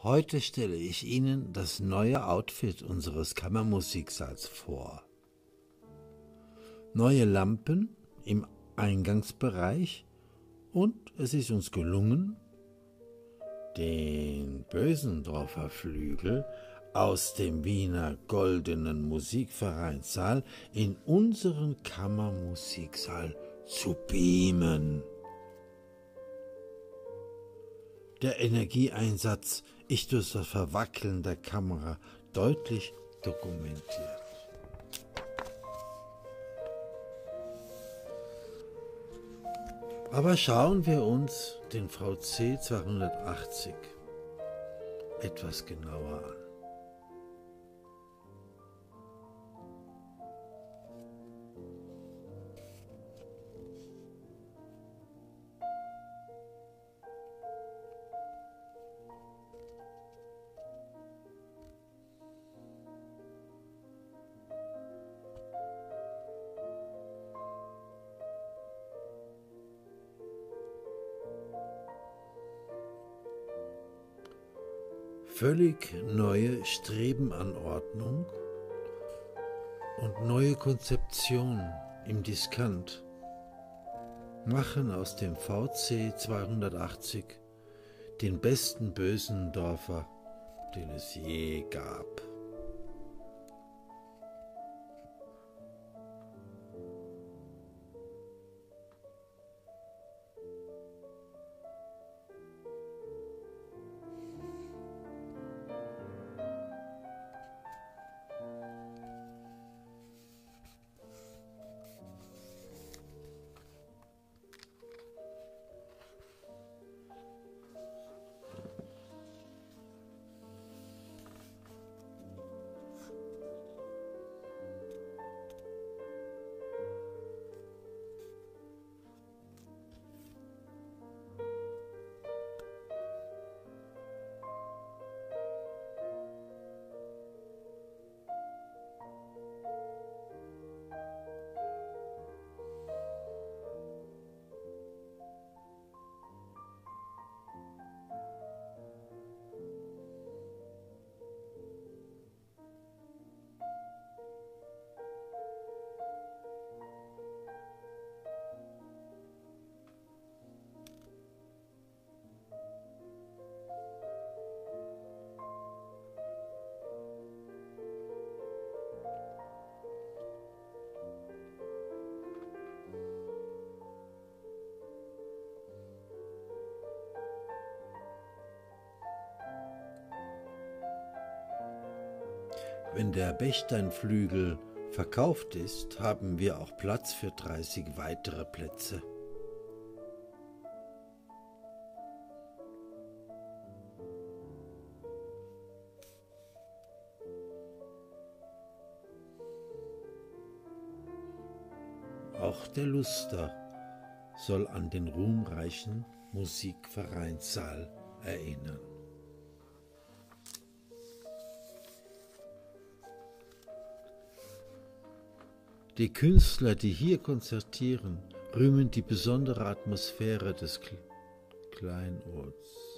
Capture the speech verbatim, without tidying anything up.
Heute stelle ich Ihnen das neue Outfit unseres Kammermusiksaals vor. Neue Lampen im Eingangsbereich und es ist uns gelungen, den Bösendorfer Flügel aus dem Wiener Goldenen Musikvereinssaal in unseren Kammermusiksaal zu beamen. Der Energieeinsatz ist durch das Verwackeln der Kamera deutlich dokumentiert. Aber schauen wir uns den V C zweihundertachtzig etwas genauer an. Völlig neue Strebenanordnung und neue Konzeption im Diskant machen aus dem V C zweihundertachtzig den besten Bösendorfer, den es je gab. Wenn der Bechsteinflügel verkauft ist, haben wir auch Platz für dreißig weitere Plätze. Auch der Luster soll an den ruhmreichen Musikvereinssaal erinnern. Die Künstler, die hier konzertieren, rühmen die besondere Atmosphäre des Kleinorts.